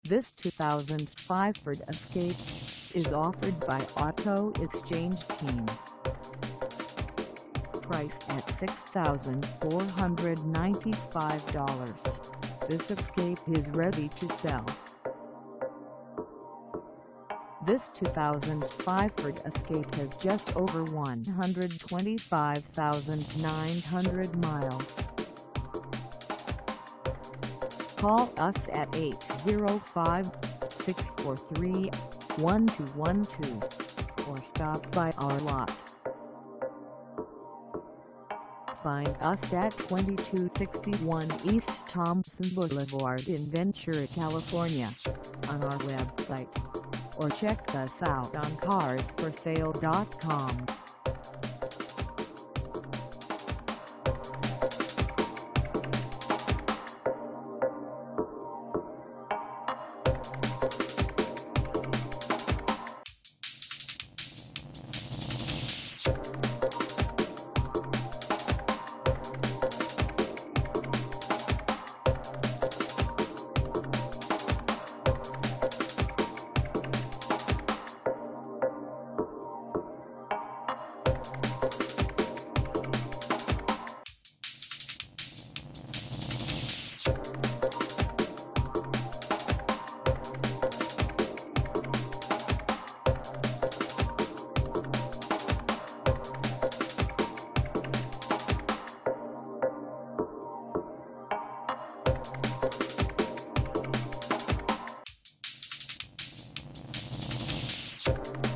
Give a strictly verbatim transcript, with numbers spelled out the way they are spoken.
This two thousand five Ford Escape is offered by Auto Exchange Team. Priced at six thousand four hundred ninety-five dollars, this Escape is ready to sell. This two thousand five Ford Escape has just over one hundred twenty-five thousand nine hundred miles. Call us at eight zero five, six four three, one two one two or stop by our lot. Find us at twenty-two sixty-one East Thompson Boulevard in Ventura, California, on our website, or check us out on cars for sale dot com. You